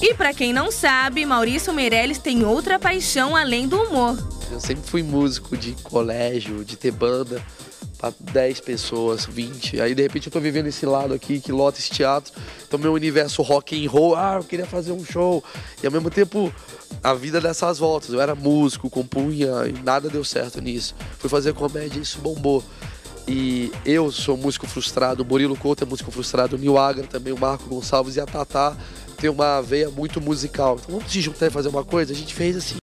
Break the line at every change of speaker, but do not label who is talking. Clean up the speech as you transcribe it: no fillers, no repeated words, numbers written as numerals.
E pra quem não sabe, Maurício Meirelles tem outra paixão além do humor.
Eu sempre fui músico de colégio, de ter banda para 10 pessoas, 20. Aí de repente eu tô vivendo esse lado aqui que lota esse teatro. Então meu universo rock and roll, eu queria fazer um show. E ao mesmo tempo a vida dessas voltas. Eu era músico, compunha e nada deu certo nisso. Fui fazer comédia e isso bombou. E eu sou músico frustrado, o Murilo Couto é músico frustrado, o Nil Agra também, o Marco Gonçalves e a Tatá tem uma veia muito musical. Então vamos se juntar e fazer uma coisa? A gente fez assim.